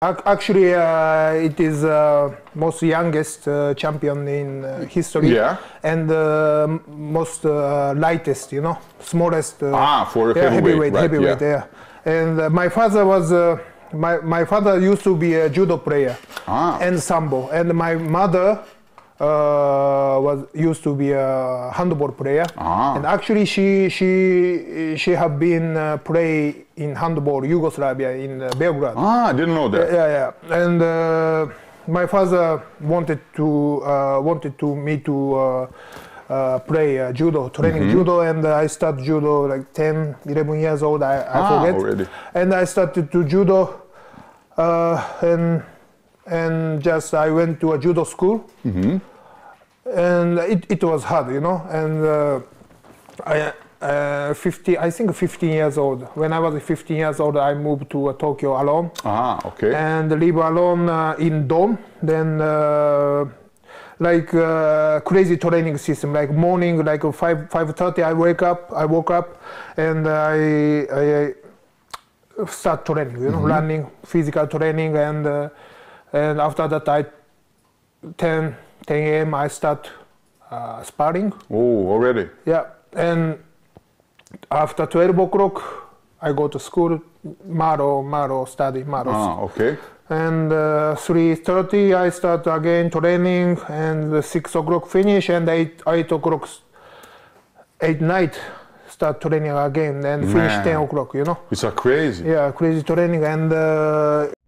Actually, it is most youngest champion in history, Yeah. and most lightest, smallest. For yeah, heavyweight, right, heavyweight, yeah. And my father was my father used to be a judo player and sambo, and my mother was used to be a handball player, and actually she have been play in handball Yugoslavia in Belgrade. I didn't know that. Yeah. And my father wanted me to play judo, training judo, and I started judo like 10, 11 years old. I forget. Already. And I started to judo, and just I went to a judo school. And it was hard, and I think 15 years old. When I was 15 years old, I moved to Tokyo alone. Okay. And live alone in dorm. Then crazy training system, like morning, like 5:30, I woke up, and I start training, running, physical training, and after that 10 a.m. I start sparring. Oh, already? Yeah, and after 12 o'clock, I go to school, Maro study, Maros. Okay. And 3:30, I start again training, and 6 o'clock finish, and 8 o'clock, 8 night, start training again, and finish 10 o'clock, It's a crazy. Yeah, crazy training, and